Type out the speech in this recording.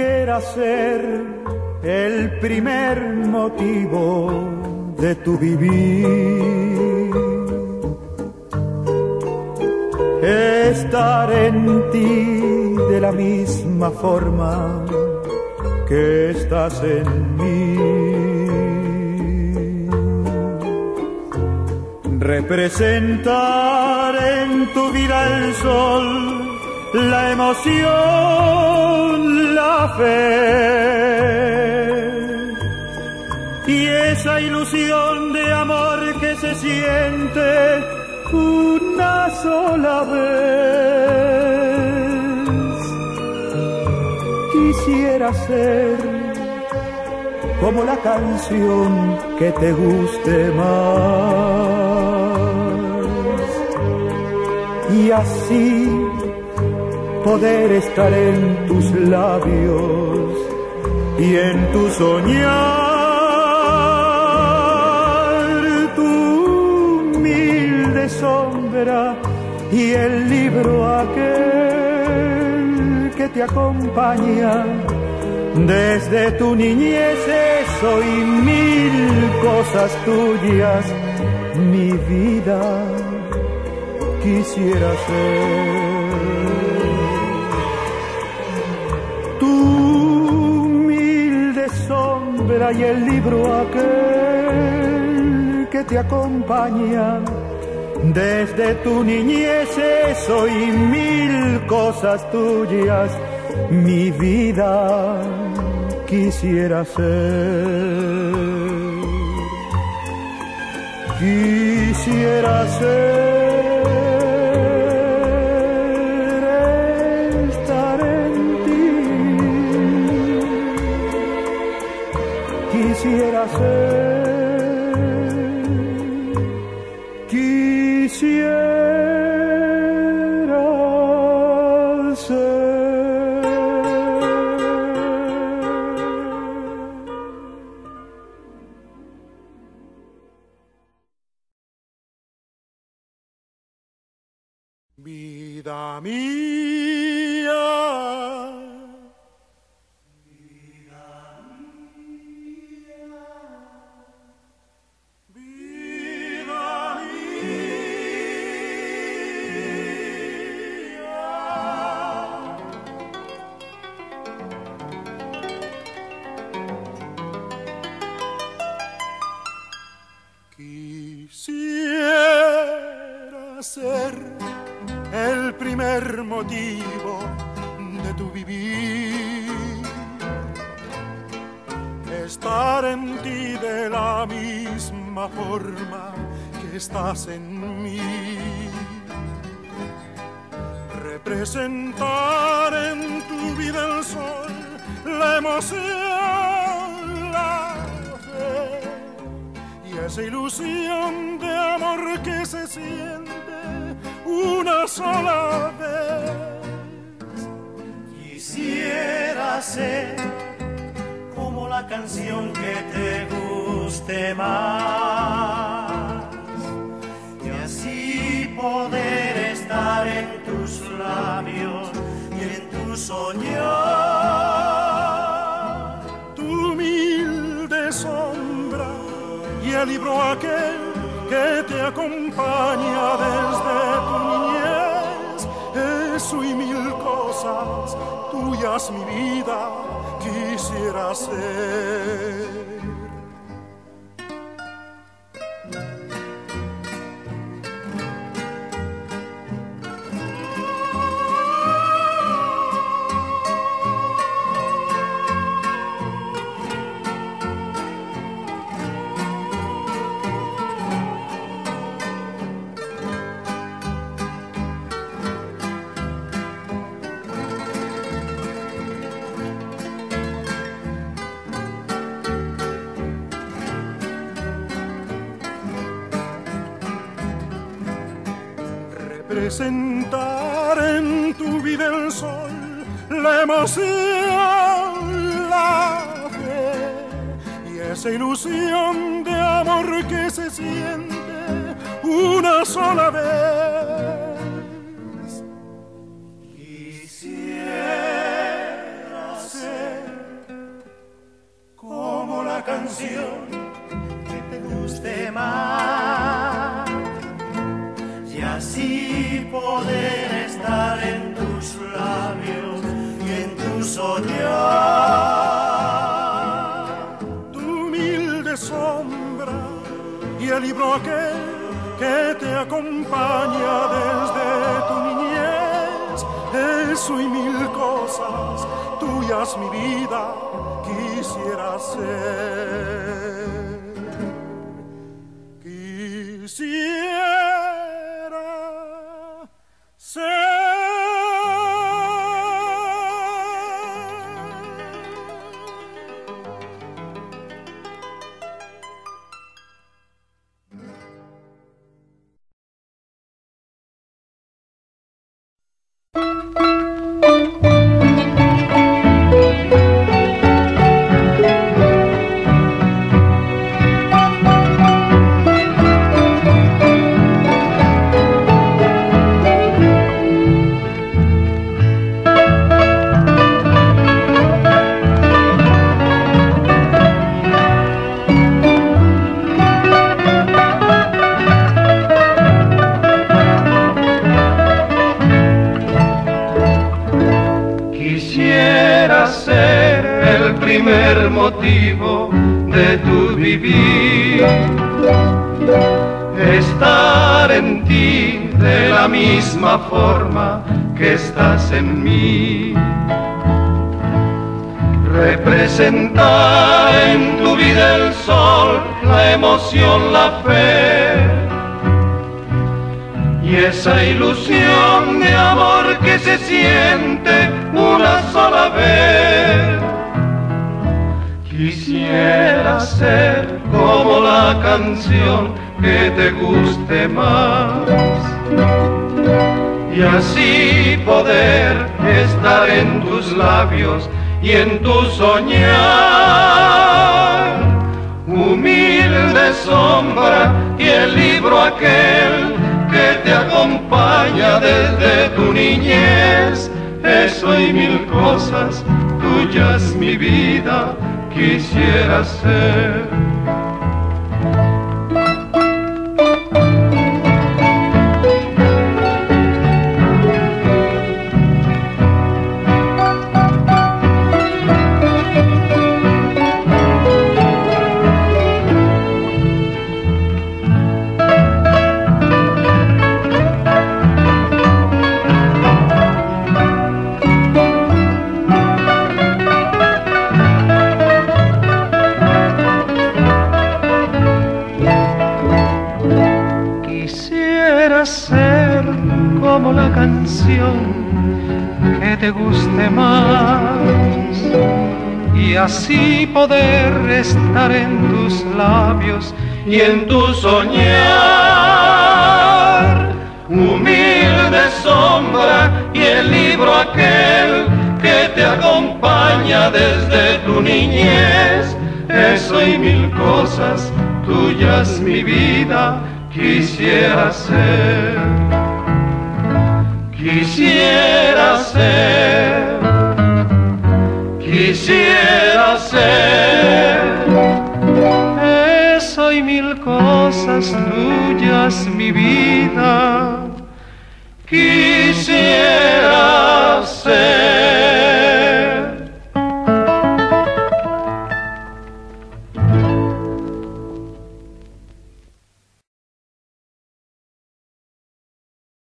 Quisiera ser el primer motivo de tu vivir, estar en ti de la misma forma que estás en mí, representar en tu vida el sol, la emoción, la fe y esa ilusión de amor que se siente una sola vez. Quisiera ser como la canción que te guste más y así poder estar en tus labios y en tu soñar, tu humilde sombra y el libro aquel que te acompaña desde tu niñez, eso y mil cosas tuyas, mi vida quisiera ser. Y el libro aquel que te acompaña desde tu niñez, eso y mil cosas tuyas, mi vida quisiera ser. Quisiera ser estar en ti. Quisiera ser, quisiera ser. Vida mía. Quisiera ser el primer motivo de tu vivir, estar en ti de la misma forma que estás en mí, representar en tu vida el sol, la emoción, la fe y esa ilusión de amor que se siente una sola vez. Quisiera ser como la canción que te guste más y así poder estar en tus labios y en tu soñar. Tu humilde sombra y el libro aquel que te acompaña desde tu niñez, eso y mil cosas tuyas, mi vida quisiera ser. Presentar en tu vida el sol, la emoción, la fe y esa ilusión de amor que se siente una sola vez. Quisiera ser canción que te guste más y así poder estar en tus labios y en tu soñar. Tu humilde sombra y el libro aquel que te acompaña desde tu niñez, eso y mil cosas tuyas mi vida quisiera ser. Quisiera ser. Motivo de tu vivir, estar en ti de la misma forma que estás en mí, representar en tu vida el sol, la emoción, la fe y esa ilusión de amor que se siente una sola vez. Quisiera ser como la canción que te guste más y así poder estar en tus labios y en tu soñar. Humilde sombra y el libro aquel que te acompaña desde tu niñez, eso y mil cosas tuyas mi vida quisiera ser. Como la canción que te guste más y así poder estar en tus labios y en tu soñar. Humilde sombra y el libro aquel que te acompaña desde tu niñez, eso y mil cosas tuyas mi vida quisiera ser. Quisiera ser, quisiera ser, eso y mil cosas tuyas mi vida, quisiera ser.